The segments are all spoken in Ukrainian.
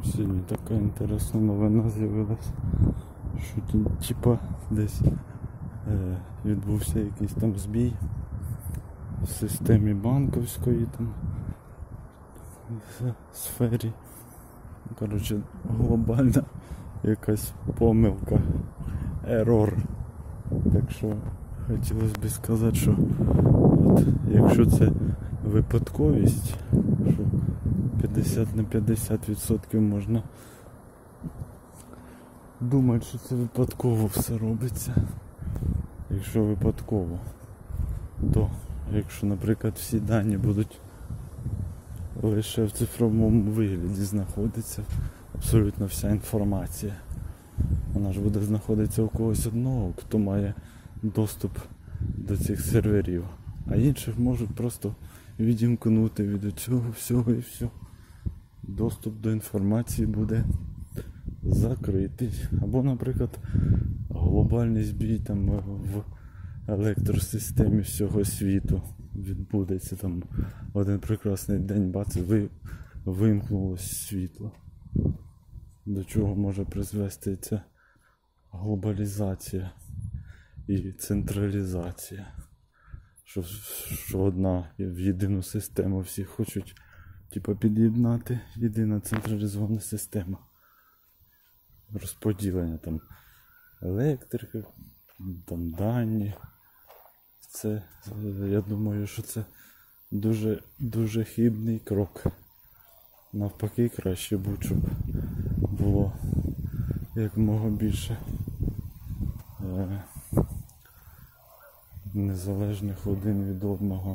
Сьогодні така інтересна новина з'явилась, що типа десь відбувся якийсь там збій в системі банківської там сфері. Коротше, глобальна якась помилка, ерор. Так що хотілося б сказати, що от, якщо це випадковість, що 50 на 50% можна думати, що це випадково все робиться. Якщо випадково, то якщо, наприклад, всі дані будуть лише в цифровому вигляді знаходиться, абсолютно вся інформація, вона ж буде знаходитися у когось одного, хто має доступ до цих серверів, а інших можуть просто відімкнути від цього всього і все. Доступ до інформації буде закритий. Або, наприклад, глобальний збій там в електросистемі всього світу відбудеться, там один прекрасний день, бац, вимкнулося світло. До чого може призвести ця глобалізація і централізація. Що одна в єдину систему всі хочуть під'єднати, єдина централізована система розподілення там електрики, там дані. Це, я думаю, що це дуже хибний крок. Навпаки, краще будь, щоб було якомога більше незалежних один від одного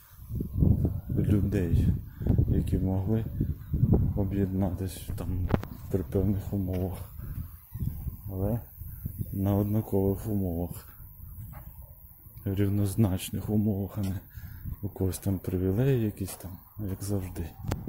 людей, які могли об'єднатися там при певних умовах, але на однакових умовах, рівнозначних умовах, а не у когось там привілеї якісь там, як завжди.